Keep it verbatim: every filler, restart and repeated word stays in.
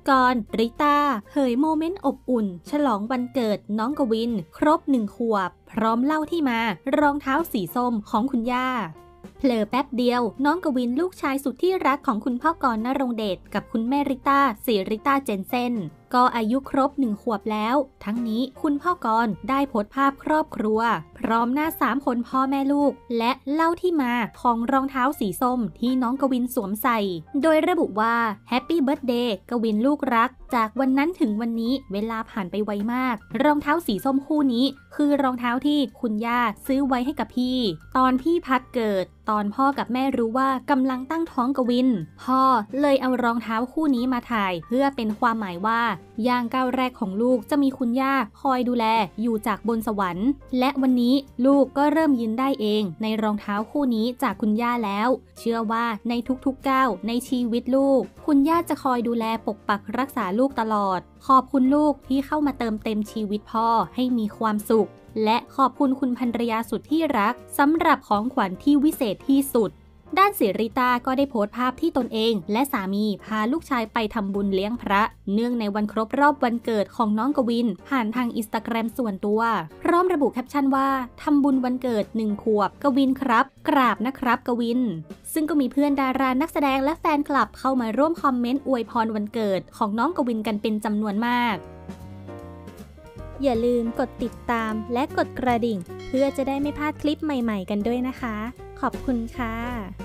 กรณ์ ริต้าเผยโมเมนต์อบอุ่นฉลองวันเกิดน้องกวินครบหนึ่งขวบพร้อมเล่าที่มารองเท้าสีส้มของคุณย่าเผลอแป๊บเดียวน้องกวินลูกชายสุดที่รักของคุณพ่อกรณ์ ณรงค์เดชกับคุณแม่ริต้าสิริต้าเจนเซนก็อายุครบหนึ่งขวบแล้วทั้งนี้คุณพ่อกรณ์ได้โพสต์ภาพครอบครัวพร้อมหน้าสามคนพ่อแม่ลูกและเล่าที่มาของรองเท้าสีส้มที่น้องกวินสวมใส่โดยระบุว่าแฮปปี้เบิร์ธเดย์กวินลูกรักจากวันนั้นถึงวันนี้เวลาผ่านไปไวมากรองเท้าสีส้มคู่นี้คือรองเท้าที่คุณย่าซื้อไว้ให้กับพี่ตอนพี่พัดเกิดตอนพ่อกับแม่รู้ว่ากำลังตั้งท้องกวินพ่อเลยเอารองเท้าคู่นี้มาถ่ายเพื่อเป็นความหมายว่าย่างก้าวแรกของลูกจะมีคุณย่าคอยดูแลอยู่จากบนสวรรค์และวันนี้ลูกก็เริ่มยืนได้เองในรองเท้าคู่นี้จากคุณย่าแล้วเชื่อว่าในทุกๆก้าวในชีวิตลูกคุณย่าจะคอยดูแลปกปักรักษาลูกตลอดขอบคุณลูกที่เข้ามาเติมเต็มชีวิตพ่อให้มีความสุขและขอบคุณคุณภรรยาสุดที่รักสำหรับของขวัญที่วิเศษที่สุดด้านสิริต้าก็ได้โพสต์ภาพที่ตนเองและสามีพาลูกชายไปทำบุญเลี้ยงพระเนื่องในวันครบรอบวันเกิดของน้องกวินผ่านทางอินสตาแกรมส่วนตัวพร้อมระบุแคปชั่นว่าทำบุญวันเกิดหนึ่งขวบกวินครับกราบนะครับกวินซึ่งก็มีเพื่อนดารานักแสดงและแฟนคลับเข้ามาร่วมคอมเมนต์อวยพรวันเกิดของน้องกวินกันเป็นจำนวนมากอย่าลืมกดติดตามและกดกระดิ่งเพื่อจะได้ไม่พลาดคลิปใหม่ๆกันด้วยนะคะขอบคุณค่ะ